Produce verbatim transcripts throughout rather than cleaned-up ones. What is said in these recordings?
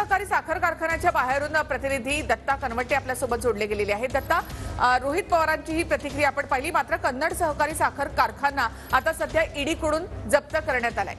सहकारी साखर कारखान्याच्या बाहेरून प्रतिनिधी दत्ता कनवटे आपल्या सोबत जोडले गेलेले आहेत। दत्ता, रोहित पवारांची ही प्रतिक्रिया आपण पाहिली, मात्र कन्नड सहकारी साखर कारखाना आता सध्या ईडी कडून जप्त करण्यात आलाय।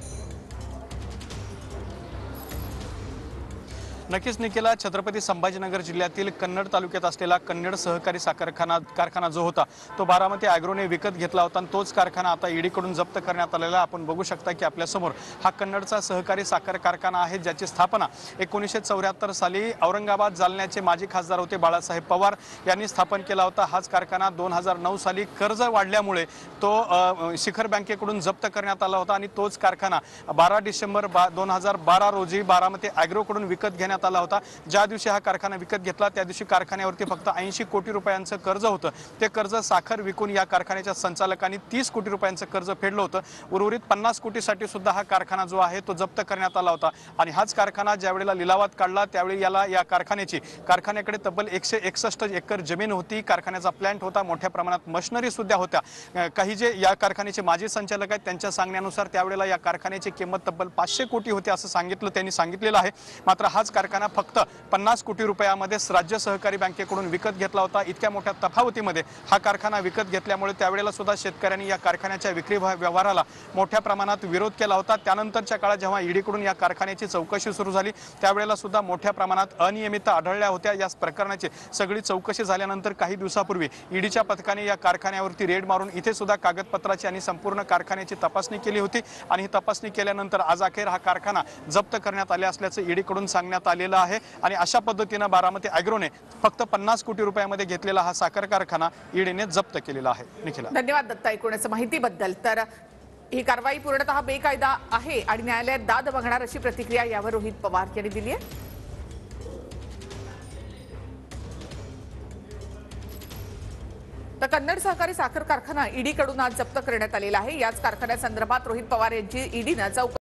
नक्कीच निखिला, छत्रपती संभाजीनगर जिल्ह्यातील कन्नड तालुक्यात असलेला कन्नड सहकारी साखर कारखाना कारखाना जो होता तो बारामती ॲग्रोने विकत घेतला होता आणि तोच कारखाना आता ईडी कडून जप्त करण्यात आलेला आपण बघू शकता की आपल्या समोर हा कन्नडचा सहकारी साखर कारखाना आहे, ज्याची स्थापना एकोणीसशे चौऱ्याहत्तर साली औरंगाबाद जालन्याचे माजी खासदार होते बाळासाहेब पवार यांनी स्थापन केला होता। हाच कारखाना दोन हजार नऊ साली कर्ज वाढल्यामुळे तो शिखर बँकेकडून जप्त करण्यात आला होता आणि तोच कारखाना बारा डिसेंबर दोन हजार बारा रोजी बारामती ॲग्रोकडून विकत घेण्यात आला होता। ज्या दिवशी हा कारखाना विकत घेतला त्या दिवशी कारखान्यावरती फक्त ऐंशी कोटी रुपयांचं कर्ज होतं। ते कर्ज साखर विकून या कारखान्याच्या संचालकांनी तीस कोटी रुपयांचं कर्ज फेडलं होतं। उर्वरित पन्नास कोटीसाठी सुद्धा हा कारखाना जो आहे तो जप्त करण्यात आला होता आणि हाच कारखाना ज्यावेळेला लिलावात काढला त्यावेळी याला या कारखान्याची कारखान्याकडे तब्बल एकशे एकसष्ट एकर जमीन होती, कारखान्याचा प्लांट होता, मोठ्या प्रमाणात मशिनरी सुद्धा होत्या। काही जे या कारखान्याचे माजी संचालक आहेत त्यांच्या सांगण्यानुसार त्यावेळेला या कारखान्याची किंमत तब्बल पाचशे कोटी होती असं सांगितलं त्यांनी सांगितलेलं आहे। मात्र हाच कारखाना फक्त पन्नास कोटी रुपयामध्ये राज्य सहकारी बँकेकडून विकत घेतला होता। इतक्या मोठ्या तफावतीमध्ये हा कारखाना विकत घेतल्यामुळे त्यावेळेला सुद्धा शेतकऱ्यांनी या कारखान्याच्या विक्री व्यवहाराला मोठ्या प्रमाणात विरोध केला होता। त्यानंतरच्या काळात जेव्हा ईडीकडून या कारखान्याची चौकशी सुरू झाली त्यावेळेला सुद्धा मोठ्या प्रमाणात अनियमितता आढळल्या होत्या। या प्रकरणाची सगळी चौकशी झाल्यानंतर काही दिवसापूर्वी ईडीच्या पथकाने या कारखान्यावरती रेड मारून इथे सुद्धा कागदपत्राची आणि संपूर्ण कारखान्याची तपासणी केली होती आणि ही तपासणी केल्यानंतर आज अखेर हा कारखाना जप्त करण्यात आले असल्याचं ईडीकडून सांगण्यात आलेलं आहे आणि अशा पद्धतीने बारामती ॲग्रोने फक्त पन्नास कोटी रुपयामध्ये घेतलेला हा साखर कारखाना ईडीने जप्त केलेला आहे। निखिला, धन्यवाद दत्ता एकूणच माहितीबद्दल। तर ही कारवाई पूर्णतः बेकायदा आहे आणि न्यायालयात दाद मागणार अशी प्रतिक्रिया यावर रोहित पवार यांनी दिली आहे। तर कन्नड सहकारी साखर कारखाना ईडी कडून आज जप्त करण्यात आलेला आहे। याच कारखान्यासंदर्भात रोहित पवार यांची ईडीने चौकशी